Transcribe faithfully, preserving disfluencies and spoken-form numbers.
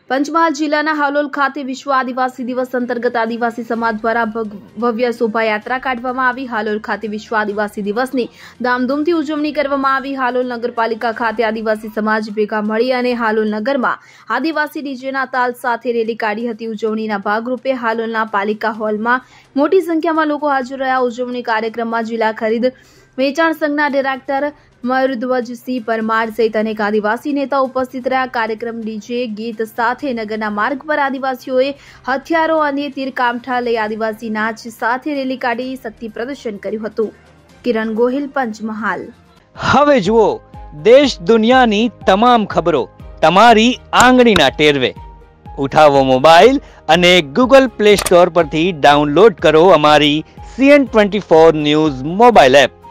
પંચમહાલ જિલ્લાના હાલોલ ખાતે વિશ્વ આદિવાસી દિવસ અંતર્ગત આદિવાસી સમાજ દ્વારા ભવ્ય શોભાયાત્રા કાઢવામાં આવી। હાલોલ ખાતે વિશ્વ આદિવાસી દિવસની ધામધૂમથી ઉજવણી કરવામાં આવી। હાલોલ નગરપાલિકા ખાતે આદિવાસી સમાજ ભેગા મળી અને હાલોલ નગરમાં આદિવાસી ડીજેના તાલ સાથે રેલી કાઢી હતી। ઉજવણીના ભાગરૂપે હાલોલના પાલિકા હોલમાં મોટી સંખ્યામાં લોકો હાજર રહ્યા। ઉજવણી કાર્યક્રમમાં જિલ્લા ખરીદ વેચાણ સંઘના ડિરેક્ટર મયુરધ્વજસિંહ પરમાર સહિત અનેક આદિવાસી નેતાઓ ઉપસ્થિત રહ્યા। કાર્યક્રમ ડીજે ગીત સાથે નગરના માર્ગ પર આદિવાસીઓએ હથિયારો અને તીરકામઠા લઈ આદિવાસી નાચ સાથે રેલી કાઢી શક્તિ પ્રદર્શન કર્યું હતું। કિરણ ગોહિલ, પંચમહાલ। હવે જુઓ દેશ દુનિયાની તમામ ખબરો તમારી આંગળીના ટેરવે। ઉઠાવો મોબાઈલ અને ગૂગલ પ્લે સ્ટોર પરથી ડાઉનલોડ કરો અમારી CN twenty four news mobile app.